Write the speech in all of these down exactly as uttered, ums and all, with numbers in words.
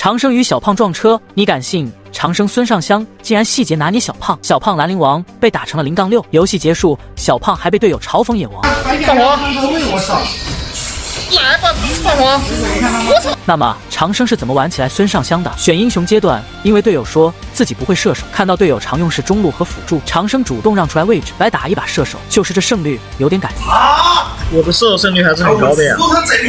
长生与小胖撞车，你敢信？长生孙尚香竟然细节拿捏小胖，小胖兰陵王被打成了零杠六。游戏结束，小胖还被队友嘲讽野王。 胖王，我操！来吧，胖王！我操！ 那么长生是怎么玩起来孙尚香的？选英雄阶段，因为队友说自己不会射手，看到队友常用是中路和辅助，长生主动让出来位置来打一把射手，就是这胜率有点感人。 啊！我的射手胜率还是很高的呀。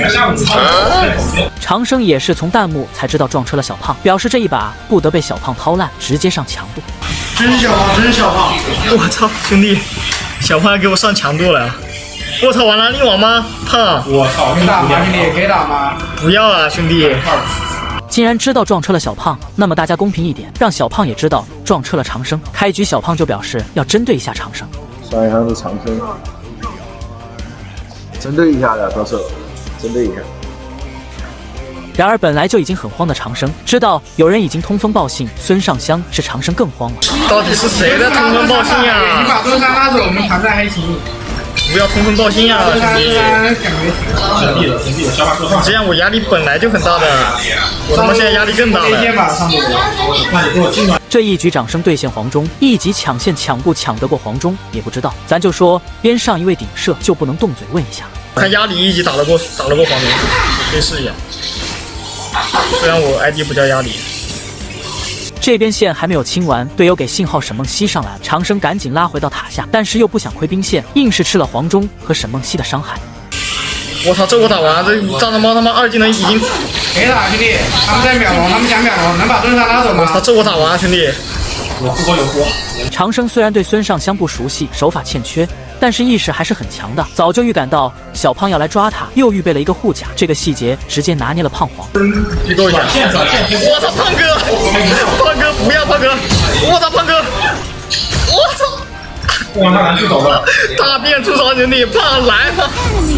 长生也是从弹幕才知道撞车了小胖，表示这一把不得被小胖掏烂，直接上强度。 真小胖，真小胖！我操，兄弟，小胖要给我上强度了！我操，玩兰陵王吗？胖！我操，给打吗？兄弟，给打吗？不要啊，兄弟！ 既然知道撞车了小胖，那么大家公平一点，让小胖也知道撞车了长生。开局小胖就表示要针对一下长生。 上一场是长生，针对一下的，到时候针对一下。 然而本来就已经很慌的长生，知道有人已经通风报信孙尚香是长生更慌了。 到底是谁在通风报信呀？你把盾山拉走，我们团战还行。不要通风报信呀，兄弟！这样我压力本来就很大的，我他妈现在压力更大了。 这一局掌声兑现黄忠，一级抢线抢不抢得过黄忠也不知道，咱就说边上一位顶射就不能动嘴问一下。 看压力一级打得过打得过黄忠，我可以试一下。虽然我 I D 不叫压力。 这边线还没有清完，队友给信号沈梦溪上来了，长生赶紧拉回到塔下，但是又不想亏兵线，硬是吃了黄忠和沈梦溪的伤害。 我操，这我打完，这战斗猫他妈二技能已经给打，兄弟，他们在秒龙，他们想秒龙，能把盾山拉走吗？我操，这我打完，兄弟。有护有护。 长生虽然对孙尚香不熟悉，手法欠缺，但是意识还是很强的，早就预感到小胖要来抓他，又预备了一个护甲，这个细节直接拿捏了胖黄。 预购一下，我操，胖哥，胖哥不要胖哥，我操胖哥，我操，哇，他蓝就走了，大变出招兄弟，胖来吧，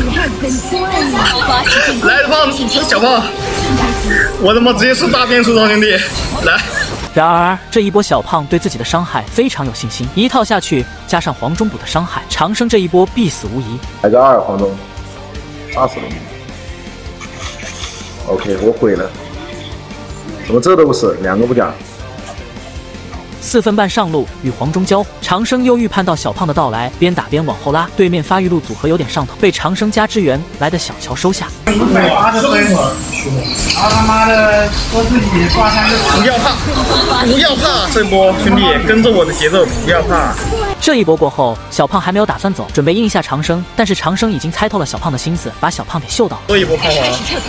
来胖小胖，我他妈直接是大变出招兄弟，来。 然而这一波小胖对自己的伤害非常有信心，一套下去加上黄忠补的伤害，长生这一波必死无疑。 来个二黄忠，杀死了你。OK， 我毁了，怎么这都不是，两个不讲。 四分半上路与黄忠交火，长生又预判到小胖的到来，边打边往后拉，对面发育路组合有点上头，被长生加支援来的小乔收下。 五百八十分，然后他妈的说自己挂三个，不要怕，不要怕，这波兄弟跟着我的节奏，不要怕。 这一波过后，小胖还没有打算走，准备应一下长生，但是长生已经猜透了小胖的心思，把小胖给嗅到了。 这一波胖黄，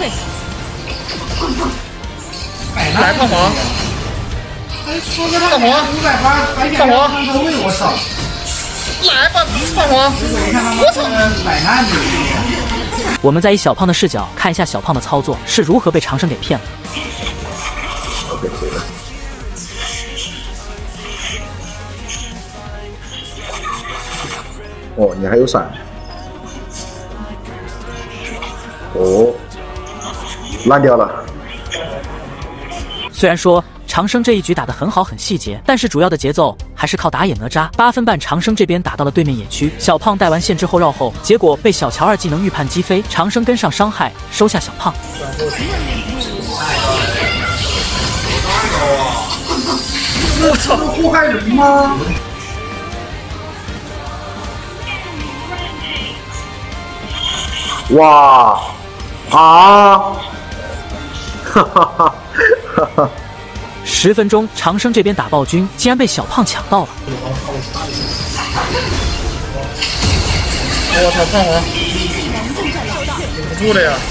来胖黄。胖黄，胖黄，我操！来吧，胖黄！我操！ 我们再以小胖的视角看一下小胖的操作是如何被长生给骗了。 OK， 毁了。哦，你还有闪。哦，烂掉了。 虽然说长生这一局打得很好很细节，但是主要的节奏还是靠打野哪吒。八分半长生这边打到了对面野区，小胖带完线之后绕后，结果被小乔二技能预判击飞，长生跟上伤害收下小胖。 我操，祸害人吗？ 哇啊！哈哈哈哈哈！ 十分钟，长生这边打暴君，竟然被小胖抢到了。 我操，胖黄，顶不住了呀！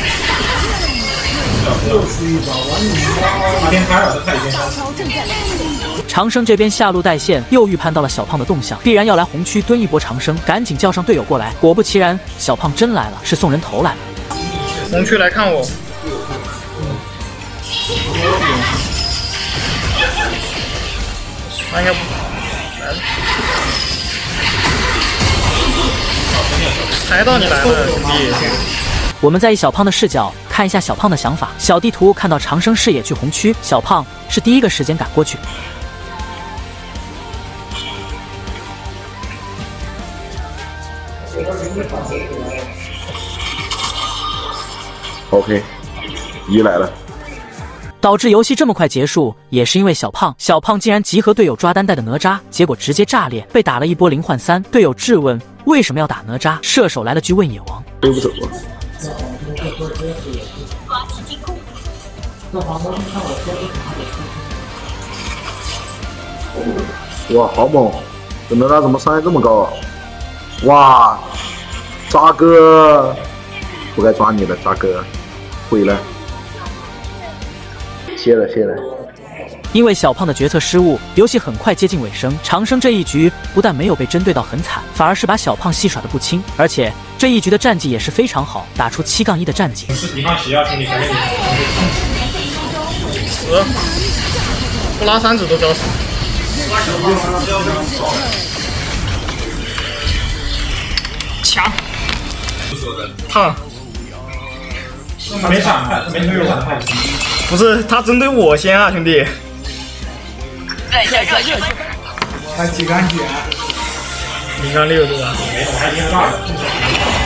长生这边下路带线，又预判到了小胖的动向，必然要来红区蹲一波长生，赶紧叫上队友过来。果不其然，小胖真来了，是送人头来了。 红区来看我。他应该不来了，猜到你来了，兄弟。 我们再以小胖的视角看一下小胖的想法。小地图看到长生视野去红区，小胖是第一个时间赶过去。 OK， 一来了。 导致游戏这么快结束，也是因为小胖。小胖竟然集合队友抓单带的哪吒，结果直接炸裂，被打了一波零换三。队友质问为什么要打哪吒，射手来了句问野王。 背不走啊！哇，好猛！这哪吒怎么伤害这么高啊？哇，渣哥，不该抓你的，渣哥，回来！谢了谢了。 因为小胖的决策失误，游戏很快接近尾声。长生这一局不但没有被针对到很惨，反而是把小胖戏耍得不轻，而且这一局的战绩也是非常好，打出七杠一的战绩。 是敌方需要兄弟才给你死，不拉三指都交死。强，烫， 没闪开，没推闪开。 不是他针对我先啊，兄弟。 热血热血！ 还几杆血？ 零杠六对吧？ 没有，我还一个大的。